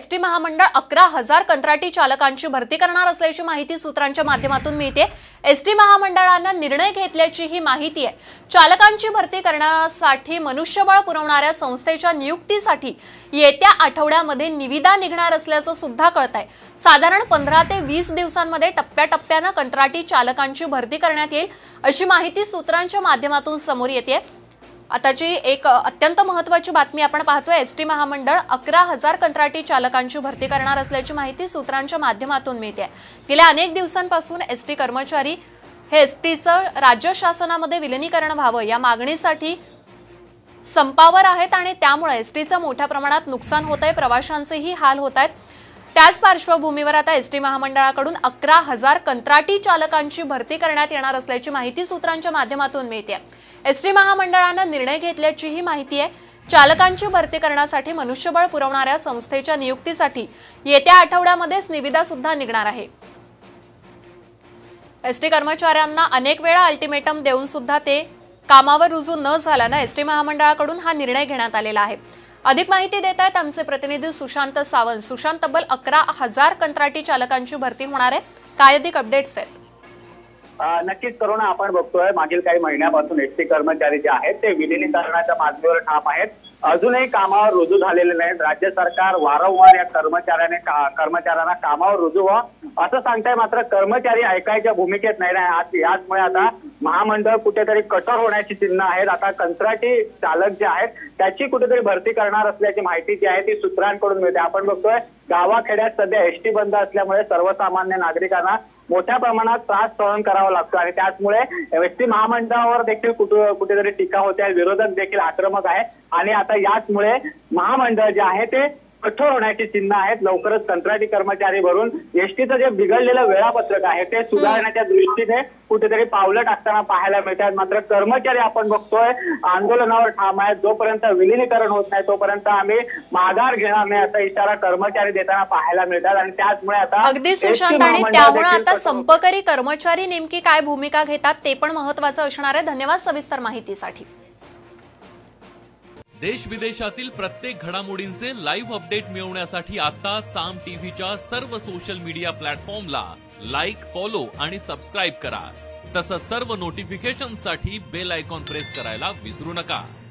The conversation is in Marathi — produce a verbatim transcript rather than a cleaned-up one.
एसटी महामंडळ अकरा हजार कंत्राटी चालकांची भरती करणार असल्याची माहिती सूत्रांच्या माध्यमातून मिळते। एसटी महामंडळानं निर्णय घेतल्याची ही माहिती आहे। चालकांची भरती करण्यासाठी मनुष्यबळ पुरवणाऱ्या संस्थेच्या नियुक्तीसाठी येत्या आठवड्यामध्ये निविदा निघणार असल्याचं सुद्धा कळतंय। साधारण पंधरा ते वीस दिवसांमध्ये टप्प्याटप्प्याने कंत्राटी चालकांची भरती करण्यात येईल अशी माहिती सूत्रांच्या माध्यमातून समोर येते। आताची एक अत्यंत महत्त्वाची बातमी आपण पाहतोय। एसटी महामंडळ अकरा हजार कंत्राटी चालकांची भरती करणार असल्याची माहिती सूत्रांच्या माध्यमातून मिळते। गेल्या अनेक दिवसांपासून एसटी कर्मचारी हे एसटीचं राज्य शासनामध्ये विलीनीकरण व्हावं या मागणीसाठी संपावर आहेत आणि त्यामुळे एसटीचं मोठ्या प्रमाणात नुकसान होतंय, प्रवाशांचेही हाल होत आहेत। त्याच पार्श्वभूमीवर आता एसटी महामंडळाकडून अकरा हजार कंत्राटी चालकांची भरती करण्यात येणार असल्याची माहिती सूत्रांच्या माध्यमातून मिळते। एसटी महामंडळानं निर्णय घेतल्याची ही माहिती आहे। चालकांची भरती करण्यासाठी मनुष्यबळ पुरवणाऱ्या संस्थेच्या नियुक्तीसाठी येत्या आठवड्यामध्येच निविदा सुद्धा निघणार आहे। एसटी कर्मचाऱ्यांना अनेक वेळा अल्टिमेटम देऊन सुद्धा ते कामावर रुजू न झाल्यानं एसटी महामंडळाकडून हा निर्णय घेण्यात आलेला आहे। अधिक माहिती देत आहेत आमचे प्रतिनिधी सुशांत सावंत। सुशांत, तब्बल अकरा हजार कंत्राटी चालकांची भरती होणार आहे, काय अधिक अपडेट्स आहेत? नक्कीच करुणा, आपण बघतोय मागील काही महिन्यापासून एसटी कर्मचारी जे आहेत ते विलीनीकरणाच्या मागणीवर ठाम आहेत। अजूनही कामावर रुजू झालेले नाहीत। राज्य सरकार वारंवार या कर्मचाऱ्याने कर्मचाऱ्यांना कामावर रुजू व्हावं असं सांगताय, मात्र कर्मचारी ऐकायच्या भूमिकेत नाही नाही याचमुळे आता महामंडळ कुठेतरी कठोर होण्याची चिन्ह आहेत। आता कंत्राटी चालक जे आहेत त्याची कुठेतरी भरती करणार असल्याची माहिती जी आहे ती सूत्रांकडून मिळते। आपण बघतोय गावाखेड्यात सध्या एसटी बंद असल्यामुळे सर्वसामान्य नागरिकांना मोठ्या प्रमाणात त्रास सहन करावा लागतो आणि त्याचमुळे एसटी महामंडळावर देखील कुठे कुठेतरी टीका होते, विरोधक देखील आक्रमक आहे आणि आता याचमुळे महामंडळ जे आहे ते कठोर होण्याची चिन्ह आहेत। लवकरच कंत्राटी कर्मचारी भरून एसटीचं जे बिघडलेलं वेळापत्रक आहे ते सुधारण्याच्या दृष्टीने कुठेतरी पावलं टाकताना पाहायला मिळतात। मात्र कर्मचारी आपण बघतोय आंदोलनावर ठाम आहेत। जोपर्यंत विलीनीकरण होत नाही तोपर्यंत आम्ही माघार घेणार नाही असा इशारा कर्मचारी देताना पाहायला मिळतात आणि त्याचमुळे आता अगदी सुशांत, आणि त्यामुळे आता संपकरी कर्मचारी नेमकी काय भूमिका घेतात ते पण महत्त्वाचं असणार आहे। धन्यवाद सविस्तर माहितीसाठी। देश विदेशातील प्रत्येक घडामोडींचे लाईव्ह अपडेट मिळवण्यासाठी आता साम टीव्हीच्या सर्व सोशल मीडिया प्लॅटफॉर्मला लाईक, फॉलो आणि सबस्क्राईब करा। तसंच सर्व नोटिफिकेशनसाठी बेल आयकॉन प्रेस करायला विसरू नका।